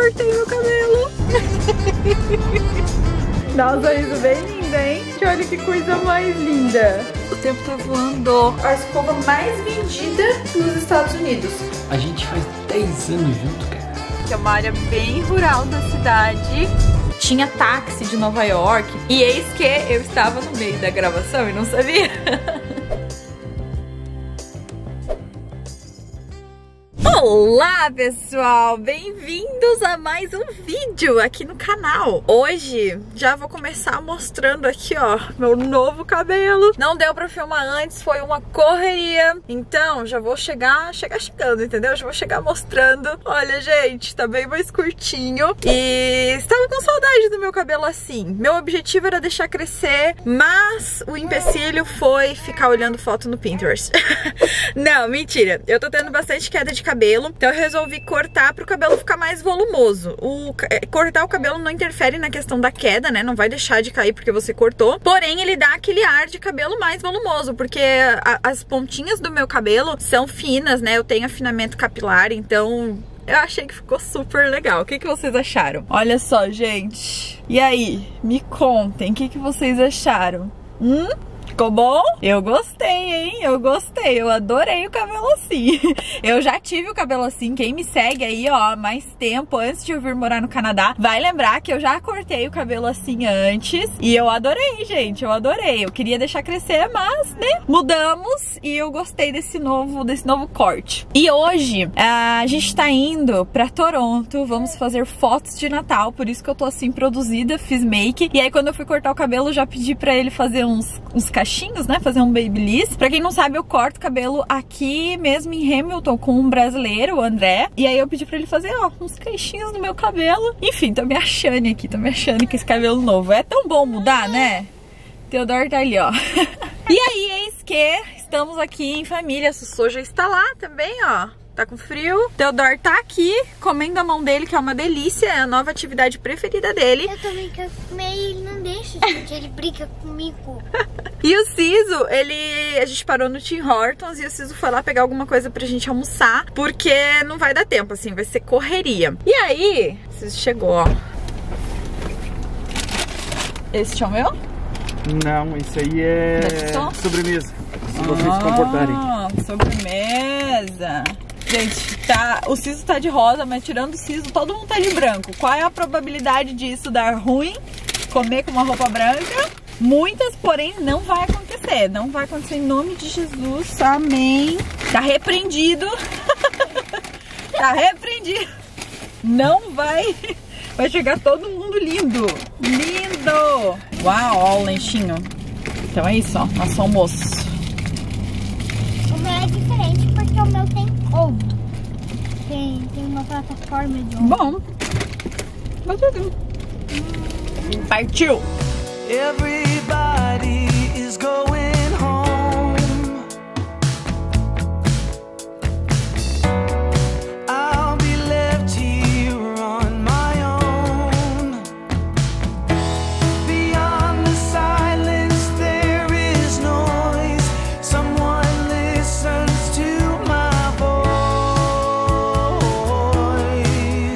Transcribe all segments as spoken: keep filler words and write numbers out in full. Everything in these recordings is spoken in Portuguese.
cortei meu cabelo. Dá um sorriso bem lindo, hein? Olha que coisa mais linda. O tempo tá voando. A escova mais vendida nos Estados Unidos. A gente faz dez anos junto, cara. Que é uma área bem rural da cidade. Tinha táxi de Nova York. E eis que eu estava no meio da gravação e não sabia. Olá pessoal, bem-vindos a mais um vídeo aqui no canal. Hoje já vou começar mostrando aqui, ó, meu novo cabelo. Não deu pra filmar antes, foi uma correria. Então já vou chegar, chegar chegando, entendeu? Já vou chegar mostrando. Olha gente, tá bem mais curtinho. E estava com saudade do meu cabelo assim. Meu objetivo era deixar crescer, mas o empecilho foi ficar olhando foto no Pinterest. Não, mentira, eu tô tendo bastante queda de cabelo. Então eu resolvi cortar para o cabelo ficar mais volumoso. O, cortar o cabelo não interfere na questão da queda, né? Não vai deixar de cair porque você cortou. Porém, ele dá aquele ar de cabelo mais volumoso, porque a, as pontinhas do meu cabelo são finas, né? Eu tenho afinamento capilar, então eu achei que ficou super legal. O que, que vocês acharam? Olha só, gente. E aí? Me contem, o que, que vocês acharam? Hum? Ficou bom? Eu gostei, hein? Eu gostei, eu adorei o cabelo assim. Eu já tive o cabelo assim. Quem me segue aí, ó, há mais tempo, antes de eu vir morar no Canadá, vai lembrar que eu já cortei o cabelo assim antes. E eu adorei, gente, eu adorei. Eu queria deixar crescer, mas, né, mudamos. E eu gostei desse novo, desse novo corte. E hoje, a gente tá indo pra Toronto. Vamos fazer fotos de Natal, por isso que eu tô assim produzida, fiz make. E aí quando eu fui cortar o cabelo, já pedi pra ele fazer uns, uns cachinhos, né, fazer um babyliss. Pra quem não sabe, eu corto cabelo aqui mesmo em Hamilton com um brasileiro, o André. E aí eu pedi pra ele fazer, ó, uns cachinhos no meu cabelo. Enfim, tô me achando aqui, tô me achando com esse cabelo novo. É tão bom mudar, né? Teodoro tá ali, ó. E aí, eis que estamos aqui em família. A Susô já está lá também, ó. Tá com frio. Teodoro tá aqui, comendo a mão dele, que é uma delícia. É a nova atividade preferida dele. Eu também quero comer e ele não deixa, gente. Ele briga comigo. E o Siso, ele... A gente parou no Tim Hortons e o Siso foi lá pegar alguma coisa pra gente almoçar, porque não vai dar tempo, assim, vai ser correria. E aí, o Siso chegou, ó. Esse é o meu? Não, isso aí é sobremesa. Se vocês se comportarem. Ah, sobremesa. Gente, tá, o Siso tá de rosa, mas tirando o Siso, todo mundo tá de branco. Qual é a probabilidade disso dar ruim? Comer com uma roupa branca? Muitas, porém não vai acontecer. Não vai acontecer em nome de Jesus. Amém. Tá repreendido. Tá repreendido. Não vai. Vai chegar todo mundo lindo. Lindo. Uau, ó o lanchinho. Então é isso, ó. Nosso almoço. O meu é diferente porque o meu tem ovo. Tem, tem uma plataforma de ovo. Bom. Partiu. Everybody is going home. I'll be left here on my own. Beyond the silence there is noise. Someone listens to my voice.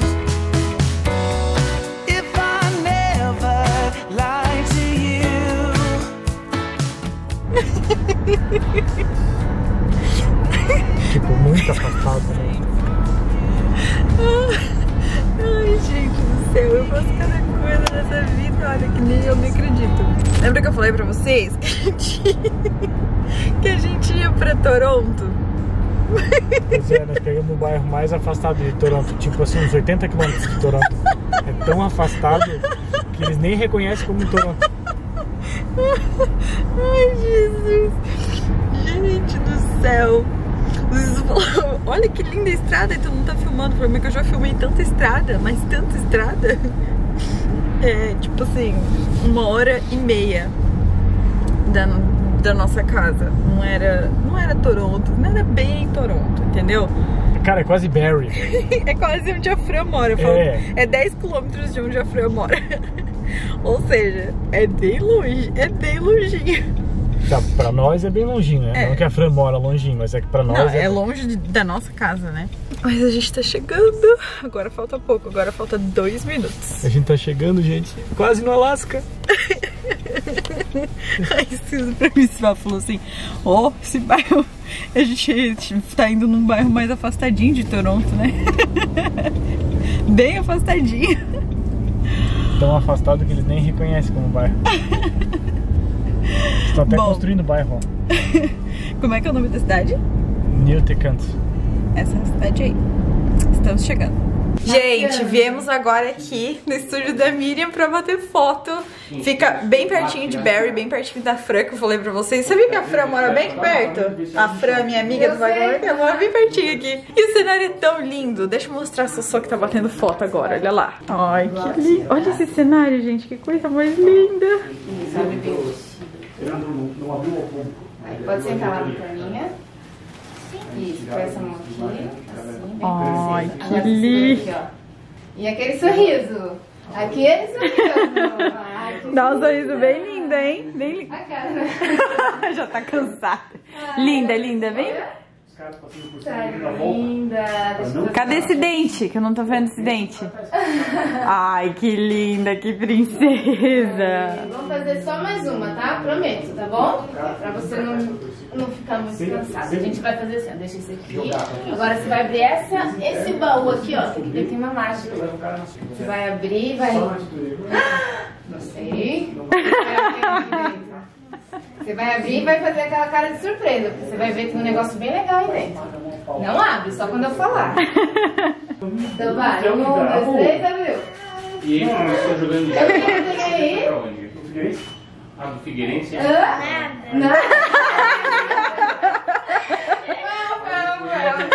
If I never lied to you. Tipo, muito afastado, né? Ai, gente do céu, eu faço cada coisa nessa vida, olha, que nem eu nem acredito. Lembra que eu falei pra vocês que a gente, que a gente ia pra Toronto? Pois é, nós pegamos o bairro mais afastado de Toronto, tipo assim, uns oitenta quilômetros de Toronto. É tão afastado que eles nem reconhecem como Toronto. Ai, Jesus. Gente do céu. Olha que linda estrada, e tu não tá filmando pra mim, que eu já filmei tanta estrada, mas tanta estrada. É, tipo assim, uma hora e meia da, da nossa casa. Não era, não era Toronto, não era bem Toronto, entendeu? Cara, é quase Barrie. É quase onde a Fran mora. Eu falo, É. é dez quilômetros de onde a Fran mora. Ou seja, é bem longe, é bem longinho. Tá, pra nós é bem longinho, né? É. Não que a Fran mora longinho, mas é que pra nós Não, é... é longe de- da nossa casa, né? Mas a gente tá chegando. Agora falta pouco, agora falta dois minutos. A gente tá chegando, gente, quase no Alasca. Aí Ciso pra mim falou assim, ó, oh, esse bairro, a gente tá indo num bairro mais afastadinho de Toronto, né? Bem afastadinho. Tão afastado que eles nem reconhecem como bairro. Estão até Bom. construindo o bairro, ó. Como é que é o nome da cidade? Newtekant. Essa é a cidade aí. Estamos chegando. Gente, viemos agora aqui no estúdio da Miriam pra bater foto. Fica bem pertinho de Barrie, bem pertinho da Fran, que eu falei pra vocês. Sabia que a Fran mora bem aqui perto? A Fran, minha amiga do vagão, ela mora bem pertinho aqui. E o cenário é tão lindo. Deixa eu mostrar a Sossô que tá batendo foto agora, olha lá. Ai, que lindo. Olha esse cenário, gente, que coisa mais linda. Aí pode sentar lá na caminha. Isso, com essa mão aqui, assim, bem Ai, por cima. que Agora lindo. aqui, ó. E aquele sorriso. Aquele sorriso. Ai, que Dá um sorriso bem lindo, hein? Bem lindo. a cara, né? Já tá cansada. Linda, linda, vem. Tá linda. Deixa eu Cadê esse dente? Que eu não tô vendo esse dente. Ai, que linda, que princesa. Vamos fazer só mais uma, tá? Prometo, tá bom? Pra você não, não ficar muito cansado. A gente vai fazer assim, ó. Deixa esse aqui. Agora você vai abrir essa, esse baú aqui, ó. Tem que ter uma mágica. Você vai abrir e vai... Não sei. Você vai abrir e vai fazer aquela cara de surpresa, porque você vai ver que tem um negócio bem legal aí dentro. Não abre, só quando eu falar. Então vai, um, dois, três, abriu. E aí, quando eu estou jogando Eu vi aí. pra onde? Do Figueirense? Ah, do Figueirense? Hã? Nada. Não, calma,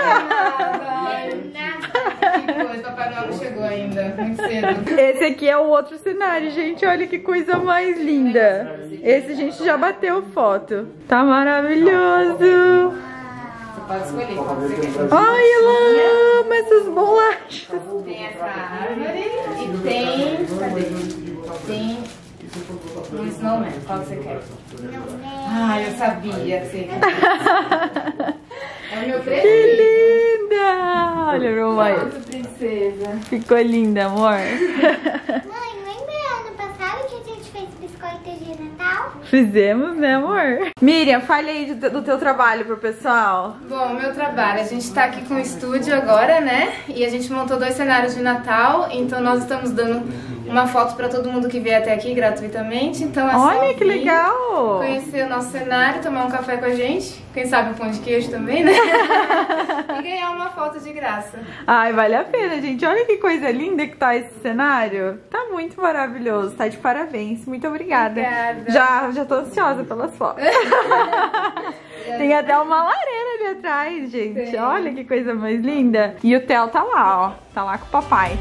nada. Que coisa, Papai Noel não chegou ainda, muito cedo. Esse aqui é o outro cenário, gente. Olha que coisa mais linda. Esse a gente já bateu foto. Tá maravilhoso. Você pode escolher qual você quer. Ai, ela ama essas bolachas. Tem essa árvore e tem... Cadê? Tem um snowman. Qual você quer? Ah, eu sabia que você queria. É o meu Que preferido. linda. Olha, meu mãe. Nossa, princesa. Ficou linda, amor. Mãe, lembra ano passado que a gente fez biscoitos de Natal? Fizemos, né, amor? Miriam, fale aí do, do teu trabalho pro pessoal. Bom, meu trabalho, a gente tá aqui com o estúdio agora, né? E a gente montou dois cenários de Natal, então nós estamos dando uma foto pra todo mundo que vier até aqui gratuitamente. Então é Olha só que vir, legal. conhecer o nosso cenário, tomar um café com a gente, quem sabe um pão de queijo também, né? E ganhar uma foto de graça. Ai, vale a pena, gente. Olha que coisa linda que tá esse cenário. Tá muito maravilhoso. Tá de parabéns. Muito obrigada. Obrigada. Já, já tô ansiosa pelas fotos. Tem até uma lareira ali atrás, gente. Tem. Olha que coisa mais linda. E o Theo tá lá, ó. Tá lá com o papai.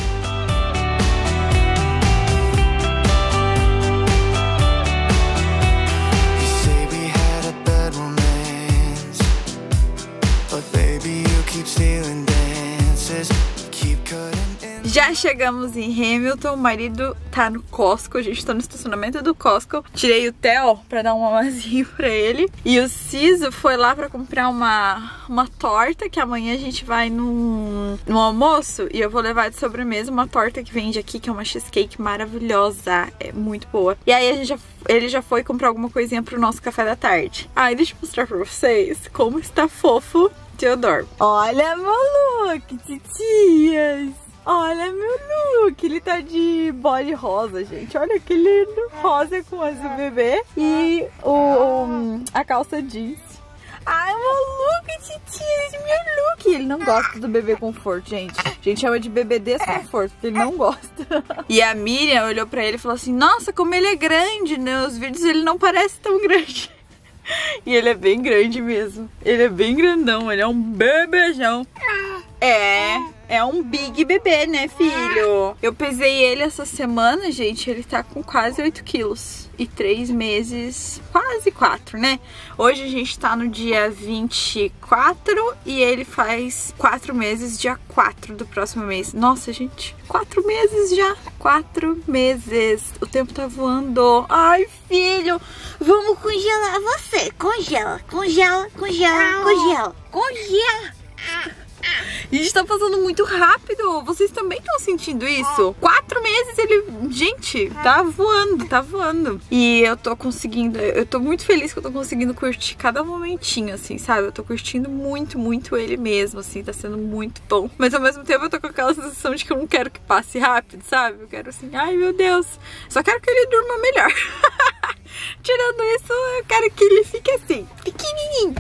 You say we had a bad romance, but baby you keep stealing dances, keep cutting in. Já chegamos em Hamilton, o marido tá no Costco, a gente tá no estacionamento do Costco. Tirei o Theo pra dar um mamazinho pra ele. E o Ciso foi lá pra comprar uma, uma torta, que amanhã a gente vai num, num almoço. E eu vou levar de sobremesa uma torta que vende aqui, que é uma cheesecake maravilhosa, é muito boa. E aí a gente já, ele já foi comprar alguma coisinha pro nosso café da tarde. Ai, deixa eu mostrar pra vocês como está fofo Theodore. Olha, meu look, titias! Olha meu look, ele tá de body rosa, gente. Olha que lindo, rosa com azul bebê e o, o a calça jeans. Ai, meu look, titia, esse meu look. Ele não gosta do bebê conforto, gente. A gente chama de bebê desconforto, porque ele não gosta. E a Miriam olhou pra ele e falou assim, nossa, como ele é grande, né? Os vídeos ele não parece tão grande. E ele é bem grande mesmo. Ele é bem grandão, ele é um bebezão. É, é um big bebê, né, filho? Eu pesei ele essa semana, gente, ele tá com quase oito quilos. E três meses, quase quatro, né? Hoje a gente tá no dia vinte e quatro e ele faz quatro meses, dia quatro do próximo mês. Nossa, gente, quatro meses já. Quatro meses. O tempo tá voando. Ai, filho, vamos congelar você. Congela, congela, congela, congela, congela. Gente, tá passando muito rápido. Vocês também estão sentindo isso? Quatro meses ele... Gente, tá voando, tá voando. E eu tô conseguindo... Eu tô muito feliz que eu tô conseguindo curtir cada momentinho, assim, sabe? Eu tô curtindo muito, muito ele mesmo, assim. Tá sendo muito bom. Mas ao mesmo tempo eu tô com aquela sensação de que eu não quero que passe rápido, sabe? Eu quero assim, ai meu Deus. Só quero que ele durma melhor. Tirando isso, eu quero que ele fique assim, pequenininho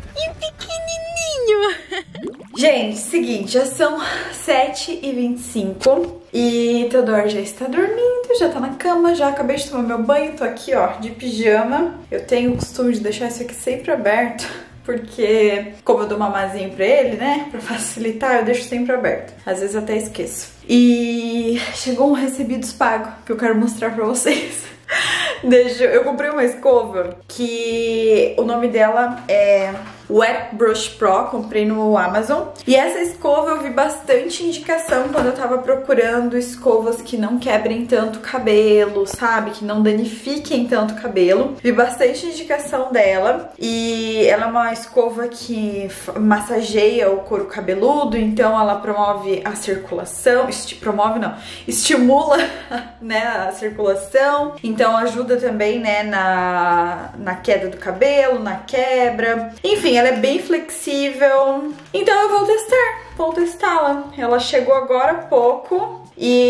e pequenininho. Gente, seguinte, já são sete e vinte e cinco e Teodoro já está dormindo, já tá na cama, já acabei de tomar meu banho, tô aqui, ó, de pijama. Eu tenho o costume de deixar isso aqui sempre aberto, porque como eu dou mamazinho pra ele, né, pra facilitar, eu deixo sempre aberto. Às vezes até esqueço. E chegou um recebidos pago que eu quero mostrar pra vocês. Deixa, eu comprei uma escova que o nome dela é Wet Brush Pro, comprei no Amazon. E essa escova eu vi bastante indicação quando eu tava procurando escovas que não quebrem tanto cabelo, sabe? Que não danifiquem tanto cabelo. Vi bastante indicação dela. E ela é uma escova que massageia o couro cabeludo, então ela promove a circulação. Esti promove não, estimula, né, a circulação. Então ajuda também, né, na, na queda do cabelo, na quebra. Enfim, ela é bem flexível. Então eu vou testar, vou testá-la. Ela chegou agora há pouco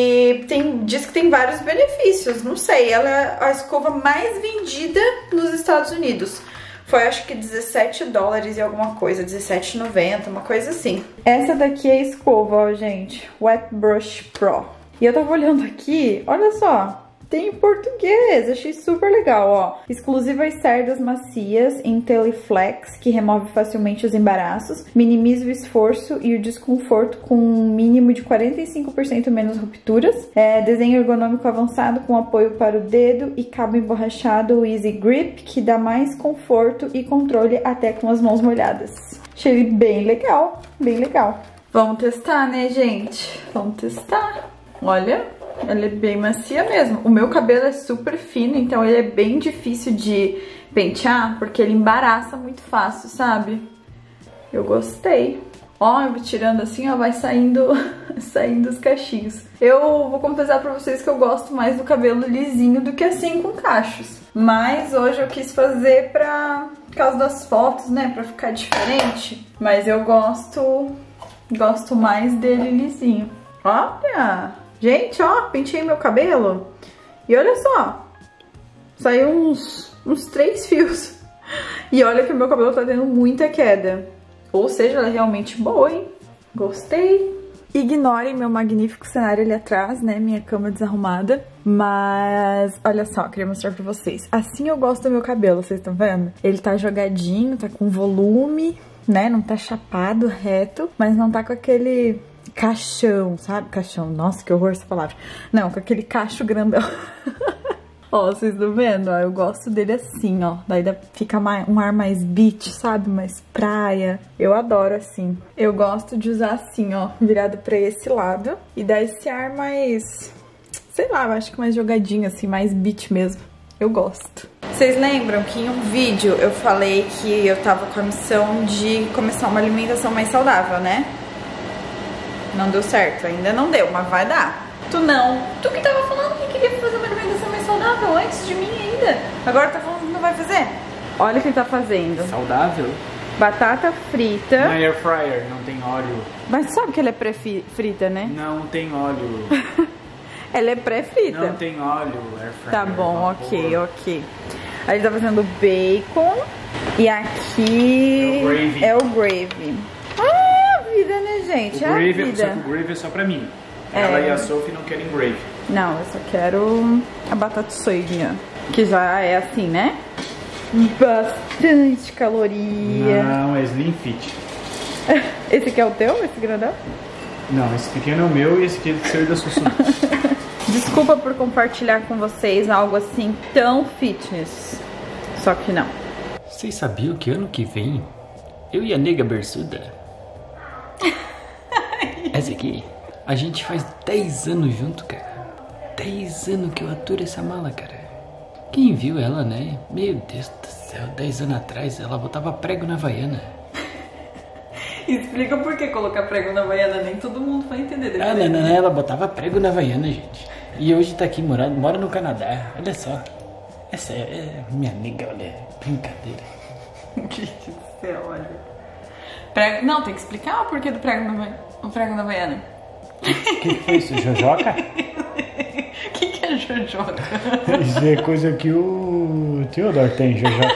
e tem, diz que tem vários benefícios. Não sei, ela é a escova mais vendida nos Estados Unidos. Foi acho que dezessete dólares e alguma coisa, dezessete e noventa, uma coisa assim. Essa daqui é a escova, ó, gente. Wet Brush Pro. E eu tava olhando aqui, olha só. Tem em português, achei super legal, ó. Exclusivas cerdas macias em Teleflex, que remove facilmente os embaraços, minimiza o esforço e o desconforto com um mínimo de quarenta e cinco por cento menos rupturas. É, desenho ergonômico avançado com apoio para o dedo e cabo emborrachado Easy Grip, que dá mais conforto e controle até com as mãos molhadas. Achei ele bem legal, bem legal. Vamos testar, né, gente? Vamos testar. Olha... Ela é bem macia mesmo. O meu cabelo é super fino, então ele é bem difícil de pentear, porque ele embaraça muito fácil, sabe? Eu gostei. Ó, eu vou tirando assim, ó, vai saindo, saindo os cachinhos. Eu vou confessar pra vocês que eu gosto mais do cabelo lisinho do que assim com cachos. Mas hoje eu quis fazer pra... por causa das fotos, né, pra ficar diferente. Mas eu gosto, gosto mais dele lisinho. Olha! Gente, ó, pentei meu cabelo e olha só, saiu uns, uns três fios. E olha que o meu cabelo tá tendo muita queda. Ou seja, ela é realmente boa, hein? Gostei. Ignorem meu magnífico cenário ali atrás, né? Minha cama desarrumada. Mas, olha só, queria mostrar pra vocês. Assim eu gosto do meu cabelo, vocês estão vendo? Ele tá jogadinho, tá com volume, né? Não tá chapado, reto, mas não tá com aquele... cachão, sabe? Cachão, nossa, que horror essa palavra. Não, com aquele cacho grandão. Ó, vocês estão vendo? Ó, eu gosto dele assim, ó. Daí dá, fica mais, um ar mais beach, sabe? Mais praia. Eu adoro assim. Eu gosto de usar assim, ó, virado pra esse lado. E dá esse ar mais, sei lá, eu acho que mais jogadinho, assim, mais beach mesmo. Eu gosto. Vocês lembram que em um vídeo eu falei que eu tava com a missão de começar uma alimentação mais saudável, né? Não deu certo, ainda não deu, mas vai dar. Tu não. Tu que tava falando que queria fazer uma alimentação mais saudável antes de mim ainda. Agora tá falando que não vai fazer? Olha o que ele tá fazendo. Saudável? Batata frita. Na air fryer, não tem óleo. Mas sabe que ela é pré-frita, né? Não tem óleo. Ela é pré-frita. Não tem óleo, air fryer. Tá bom, ok, ok. Aí ele tá fazendo bacon. E aqui é o gravy. É o gravy. Ah, a vida, né, gente? O gravy, a vida. Só que o gravy é só pra mim. É. Ela e a Sophie não querem gravy. Não, eu só quero a batata soinha, que já é assim, né? Bastante caloria. Não, é Slim Fit. Esse aqui é o teu, esse grandão? Não, esse pequeno é o meu e esse aqui é o seu e da Sussu. Desculpa por compartilhar com vocês algo assim tão fitness. Só que não. Vocês sabiam que ano que vem eu e a nega berçuda, essa aqui, a gente faz dez anos junto, cara. dez anos que eu aturo essa mala, cara. Quem viu ela, né? Meu Deus do céu, dez anos atrás ela botava prego na Havaiana. Explica por que colocar prego na Havaiana, nem todo mundo vai entender. Ah, não, não, ela botava prego na Havaiana, gente. E hoje tá aqui morando, mora no Canadá. Olha só. Essa é minha amiga, olha. Brincadeira. Gente do céu, olha. Prego... Não, tem que explicar o porquê do prego na, o prego na Havaiana. O que, que foi isso? Jojoca? O que, que é jojoca? Isso é coisa que o Theodore tem, jojoca.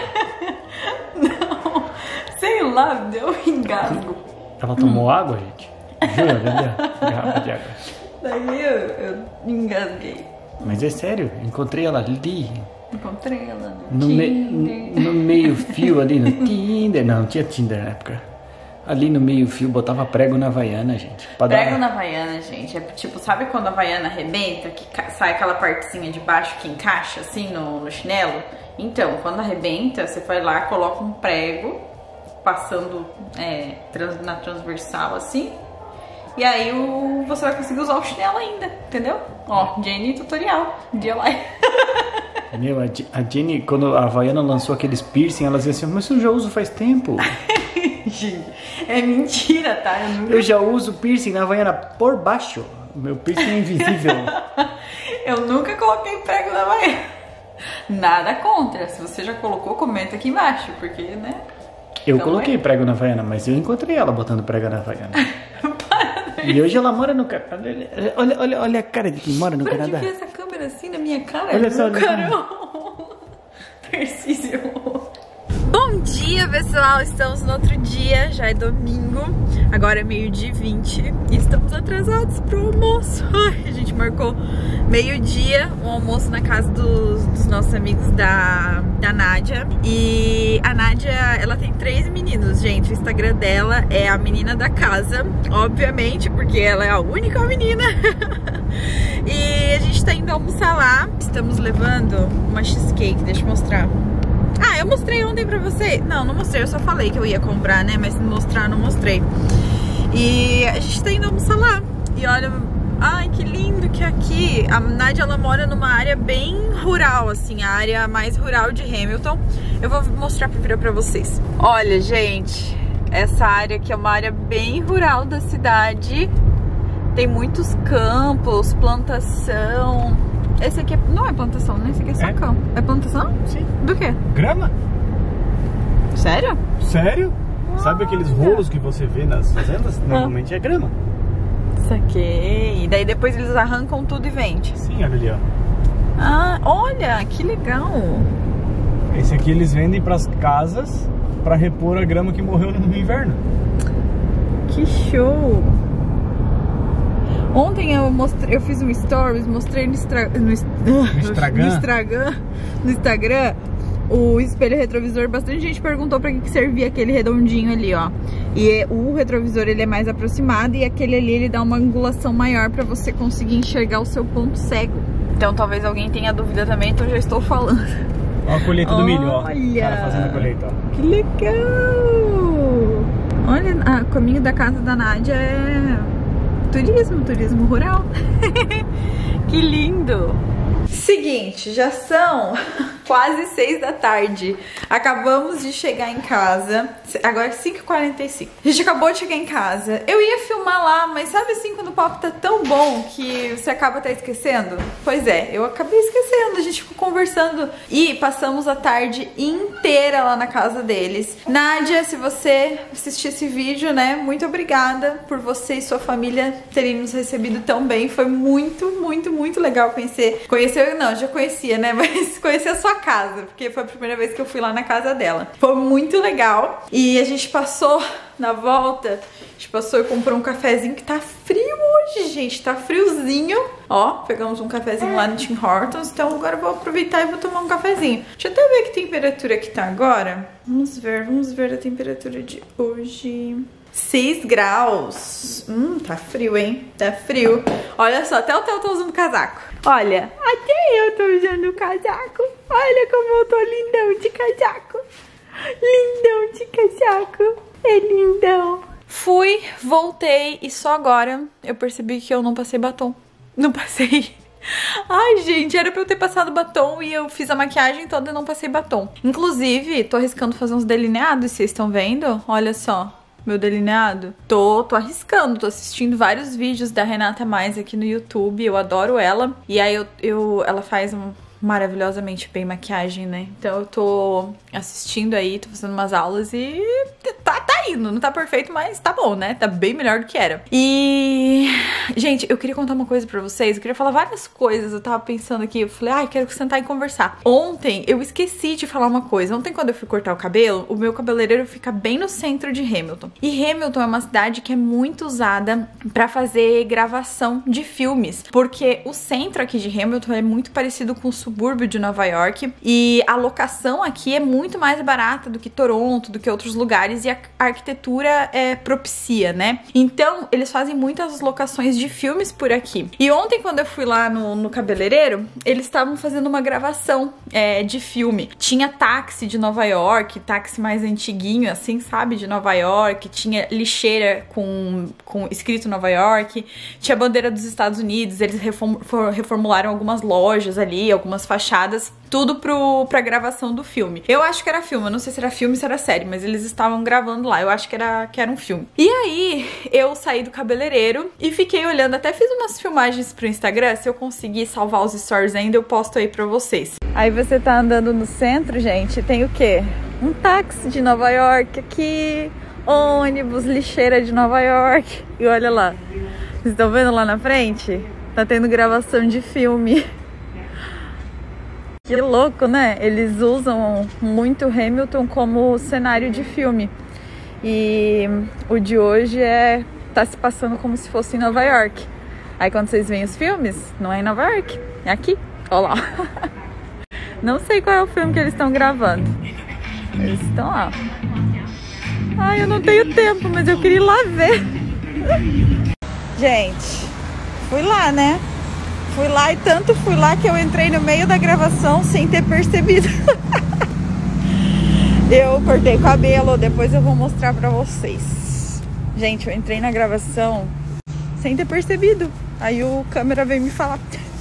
Não, sei lá, deu um engasgo. Ela tomou hum. água, gente? Jura, olha, garrafa de água. Daí eu, eu engasguei. Mas é sério, encontrei ela ali. Encontrei ela no, no me, no, no meio fio ali no Tinder. Não, não tinha Tinder na época. Ali no meio fio botava prego na Havaiana, gente. Prego dar... na Havaiana, gente, é tipo, sabe quando a Havaiana arrebenta, que sai aquela partezinha de baixo que encaixa assim no, no chinelo? Então, quando arrebenta, você vai lá, coloca um prego passando é, trans, na transversal assim, e aí o, você vai conseguir usar o chinelo ainda, entendeu? Ó, Jenny tutorial, dia lá. Meu, a Jenny, quando a Havaiana lançou aqueles piercing, ela dizia assim, mas eu já uso faz tempo. Gente, é mentira, tá? Eu, nunca... eu já uso piercing na Havaiana por baixo. Meu piercing é invisível. Eu nunca coloquei prego na Havaiana. Nada contra. Se você já colocou, comenta aqui embaixo, porque, né? Eu então coloquei é... prego na Havaiana, mas eu encontrei ela botando prego na Havaiana. E hoje ela mora no Canadá. Olha, olha, olha a cara de quem mora no Para Canadá. Para de ver essa câmera assim na minha cara. Olha só, Carol. Tarcísio. Bom dia, pessoal. Estamos no outro dia, já é domingo. Agora é meio-dia e vinte e estamos atrasados pro almoço. Ai, a gente marcou meio-dia um almoço na casa dos, dos nossos amigos da, da Nádia. E a Nádia, ela tem três meninos, gente. O Instagram dela é a menina da casa, obviamente, porque ela é a única menina. E a gente tá indo almoçar lá. Estamos levando uma cheesecake, deixa eu mostrar. Ah, eu mostrei ontem pra você. Não, não mostrei, eu só falei que eu ia comprar, né? Mas mostrar, não mostrei. E a gente tá indo almoçar lá. E olha, ai, que lindo que é aqui. A Nádia, ela mora numa área bem rural, assim, a área mais rural de Hamilton. Eu vou mostrar primeiro pra vocês. Olha, gente, essa área aqui é uma área bem rural da cidade. Tem muitos campos, plantação. Esse aqui é... não é plantação, né? Esse aqui é só é? campo. É plantação? Sim. Do quê? Grama. Sério? Sério? Ah, Sabe aqueles rolos que você vê nas fazendas? Normalmente ah. é grama. Saquei. E daí depois eles arrancam tudo e vendem. Sim, olha ali, ó. Ah, olha, que legal. Esse aqui eles vendem pras casas pra repor a grama que morreu no inverno. Que show. Ontem eu mostrei, eu fiz um stories, mostrei no, estra, no, no, Instagram. no Instagram, no Instagram o espelho retrovisor. Bastante gente perguntou pra que servia aquele redondinho ali, ó. E o retrovisor, ele é mais aproximado e aquele ali, ele dá uma angulação maior pra você conseguir enxergar o seu ponto cego. Então talvez alguém tenha dúvida também, então eu já estou falando. Ó a colheita do milho, ó. Olha, o cara fazendo a colheita, ó. Que legal! Olha, o caminho da casa da Nádia é... turismo, turismo rural. Que lindo. Seguinte, já são quase seis da tarde. Acabamos de chegar em casa. Agora é cinco e quarenta e cinco. A gente acabou de chegar em casa. Eu ia filmar lá, mas sabe assim quando o papo tá tão bom que você acaba até esquecendo? Pois é, eu acabei esquecendo. A gente ficou conversando e passamos a tarde inteira lá na casa deles. Nádia, se você assistir esse vídeo, né, muito obrigada por você e sua família terem nos recebido tão bem. Foi muito, muito, muito legal conhecer. Conhecer, não, já conhecia, né, mas conhecer a sua casa, porque foi a primeira vez que eu fui lá na casa dela. Foi muito legal. E a gente passou na volta, a gente passou e comprou um cafezinho que tá frio hoje, gente. Tá friozinho. Ó, pegamos um cafezinho lá no Tim Hortons. Então agora eu vou aproveitar e vou tomar um cafezinho. Deixa eu até ver que temperatura que tá agora. Vamos ver, vamos ver a temperatura de hoje. seis graus. Hum, tá frio, hein? Tá frio. Olha só, até o Theo tá usando casaco. Olha, até eu tô usando casaco. Olha como eu tô lindão de casaco. Lindão de casaco. É lindão. Fui, voltei e só agora eu percebi que eu não passei batom. Não passei. Ai, gente, era pra eu ter passado batom e eu fiz a maquiagem toda e não passei batom. Inclusive, tô arriscando fazer uns delineados, vocês estão vendo? Olha só. meu delineado? Tô, tô arriscando, tô assistindo vários vídeos da Renata Mais aqui no YouTube, eu adoro ela. E aí eu, eu, ela faz um... maravilhosamente bem maquiagem, né? Então eu tô assistindo aí, tô fazendo umas aulas e tá, tá indo. Não tá perfeito, mas tá bom, né? Tá bem melhor do que era. E... gente, eu queria contar uma coisa pra vocês. Eu queria falar várias coisas. Eu tava pensando aqui, eu falei, ai, quero sentar e conversar. Ontem, eu esqueci de falar uma coisa. Ontem, quando eu fui cortar o cabelo, o meu cabeleireiro fica bem no centro de Hamilton. E Hamilton é uma cidade que é muito usada pra fazer gravação de filmes. Porque o centro aqui de Hamilton é muito parecido com o subúrbio de Nova York, e a locação aqui é muito mais barata do que Toronto, do que outros lugares, e a arquitetura é propicia, né? Então, eles fazem muitas locações de filmes por aqui. E ontem, quando eu fui lá no, no cabeleireiro, eles estavam fazendo uma gravação é, de filme. Tinha táxi de Nova York, táxi mais antiguinho, assim, sabe? De Nova York, tinha lixeira com, com escrito Nova York, tinha bandeira dos Estados Unidos, eles reform, reformularam algumas lojas ali, algumas fachadas, tudo pro, pra gravação do filme. Eu acho que era filme, eu não sei se era filme ou se era série, mas eles estavam gravando lá, eu acho que era, que era um filme. E aí, eu saí do cabeleireiro e fiquei olhando, até fiz umas filmagens pro Instagram, se eu conseguir salvar os stories ainda, eu posto aí pra vocês. Aí você tá andando no centro, gente, tem o quê? Um táxi de Nova York aqui, ônibus, lixeira de Nova York, e olha lá, vocês estão vendo lá na frente? Tá tendo gravação de filme. Que louco, né? Eles usam muito Hamilton como cenário de filme. E o de hoje é tá se passando como se fosse em Nova York. Aí quando vocês veem os filmes, não é em Nova York, é aqui. Olha lá. Não sei qual é o filme que eles estão gravando. Eles estão lá. Ai, eu não tenho tempo, mas eu queria ir lá ver. Gente, fui lá, né? Fui lá e tanto fui lá que eu entrei no meio da gravação sem ter percebido. Eu cortei o cabelo, depois eu vou mostrar pra vocês. Gente, eu entrei na gravação sem ter percebido. Aí o câmera veio me falar.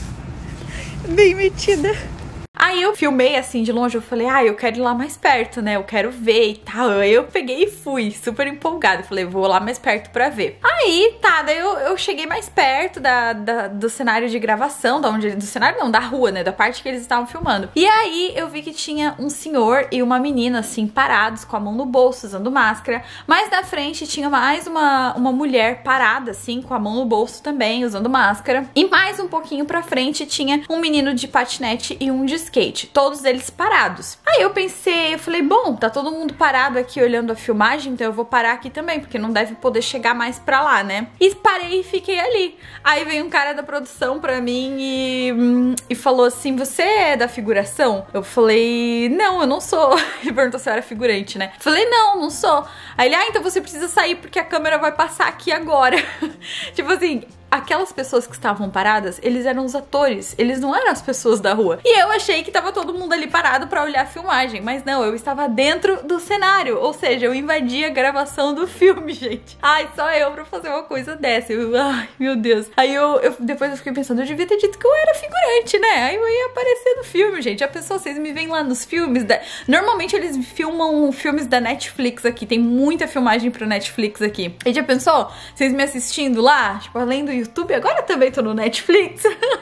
Bem metida. Aí eu filmei assim de longe, eu falei, ah, eu quero ir lá mais perto, né? Eu quero ver e tal. Aí eu peguei e fui, super empolgada. Falei, vou lá mais perto pra ver. Aí, tá, daí eu, eu cheguei mais perto da, da, do cenário de gravação, da onde, do cenário não, da rua, né? Da parte que eles estavam filmando. E aí eu vi que tinha um senhor e uma menina, assim, parados, com a mão no bolso, usando máscara. Mas na frente tinha mais uma, uma mulher parada, assim, com a mão no bolso também, usando máscara. E mais um pouquinho pra frente tinha um menino de patinete e um de skate, todos eles parados. Aí eu pensei, eu falei, bom, tá todo mundo parado aqui olhando a filmagem, então eu vou parar aqui também, porque não deve poder chegar mais pra lá, né? E parei e fiquei ali. Aí veio um cara da produção pra mim e, e falou assim, você é da figuração? Eu falei, não, eu não sou. Ele perguntou se eu era figurante, né? Eu falei, não, não sou. Aí ele, ah, então você precisa sair porque a câmera vai passar aqui agora. Tipo assim, aquelas pessoas que estavam paradas, eles eram os atores, eles não eram as pessoas da rua. E eu achei que tava todo mundo ali parado pra olhar a filmagem, mas não, eu estava dentro do cenário, ou seja, eu invadi a gravação do filme, gente. Ai, só eu pra fazer uma coisa dessa. Eu, ai, meu Deus. Aí eu, eu depois eu fiquei pensando, eu devia ter dito que eu era figurante, né? Aí eu ia aparecer no filme, gente. A pessoa, vocês me veem lá nos filmes da... Normalmente eles filmam filmes da Netflix aqui, tem muita filmagem pro Netflix aqui. E já pensou? Vocês me assistindo lá, tipo, além do YouTube, agora também tô no Netflix.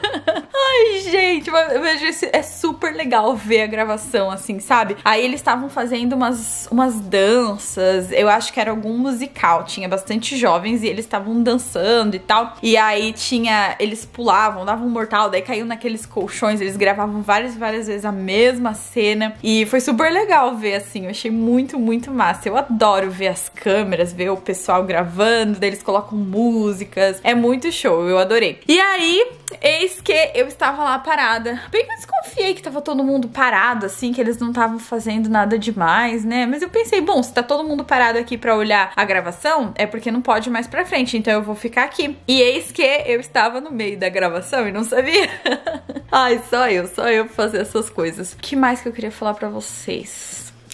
Ai, gente, é super legal ver a gravação, assim, sabe? Aí eles estavam fazendo umas, umas danças, eu acho que era algum musical, tinha bastante jovens e eles estavam dançando e tal. E aí tinha, eles pulavam, davam um mortal, daí caiu naqueles colchões, eles gravavam várias, várias vezes a mesma cena. E foi super legal ver, assim, eu achei muito, muito massa. Eu adoro ver as câmeras, ver o pessoal gravando, daí eles colocam músicas, é muito show, eu adorei. E aí, eis que eu estava lá parada. Bem que eu desconfiei que tava todo mundo parado, assim, que eles não estavam fazendo nada demais, né? Mas eu pensei, bom, se tá todo mundo parado aqui pra olhar a gravação, é porque não pode ir mais pra frente, então eu vou ficar aqui. E eis que eu estava no meio da gravação e não sabia. Ai, só eu, só eu pra fazer essas coisas. O que mais que eu queria falar pra vocês?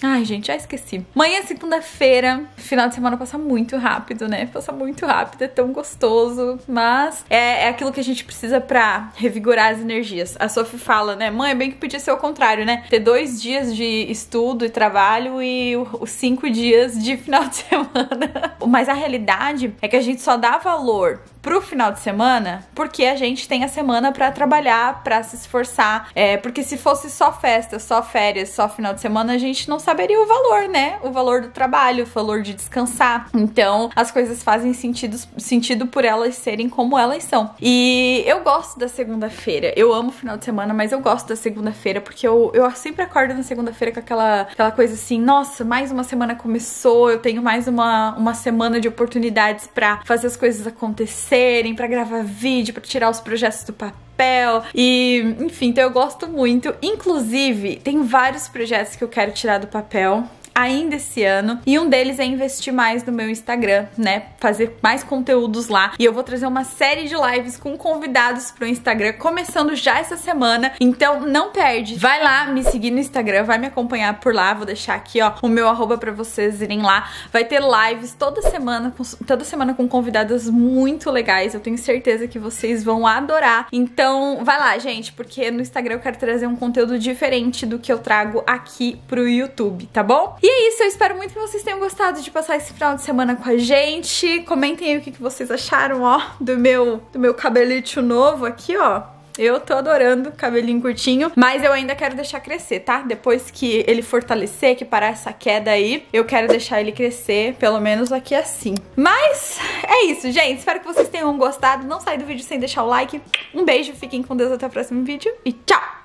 Ai, gente, já esqueci. Amanhã é segunda-feira. Final de semana passa muito rápido, né? Passa muito rápido, é tão gostoso. Mas é, é aquilo que a gente precisa pra revigorar as energias. A Sophie fala, né? Mãe, é bem que podia ser o contrário, né? Ter dois dias de estudo e trabalho e os cinco dias de final de semana. Mas a realidade é que a gente só dá valor pro final de semana porque a gente tem a semana pra trabalhar, pra se esforçar. É, porque se fosse só festa, só férias, só final de semana, a gente não saberia o valor, né? O valor do trabalho, o valor de descansar. Então, as coisas fazem sentido, sentido por elas serem como elas são. E eu gosto da segunda-feira. Eu amo o final de semana, mas eu gosto da segunda-feira porque eu, eu sempre acordo na segunda-feira com aquela, aquela coisa assim, nossa, mais uma semana começou, eu tenho mais uma, uma semana de oportunidades pra fazer as coisas acontecerem, pra gravar vídeo, pra tirar os projetos do papel. E, enfim, então eu gosto muito. Inclusive, tem vários projetos que eu quero tirar do papel ainda esse ano, e um deles é investir mais no meu Instagram, né, fazer mais conteúdos lá, e eu vou trazer uma série de lives com convidados pro Instagram, começando já essa semana, então não perde, vai lá me seguir no Instagram, vai me acompanhar por lá, vou deixar aqui, ó, o meu arroba pra vocês irem lá, vai ter lives toda semana, com, toda semana com convidadas muito legais, eu tenho certeza que vocês vão adorar, então vai lá, gente, porque no Instagram eu quero trazer um conteúdo diferente do que eu trago aqui pro YouTube, tá bom? E é isso, eu espero muito que vocês tenham gostado de passar esse final de semana com a gente. Comentem aí o que vocês acharam, ó, do meu, do meu cabelito novo aqui, ó. Eu tô adorando cabelinho curtinho, mas eu ainda quero deixar crescer, tá? Depois que ele fortalecer, que parar essa queda aí, eu quero deixar ele crescer, pelo menos aqui assim. Mas é isso, gente. Espero que vocês tenham gostado. Não sai do vídeo sem deixar o like. Um beijo, fiquem com Deus, até o próximo vídeo e tchau!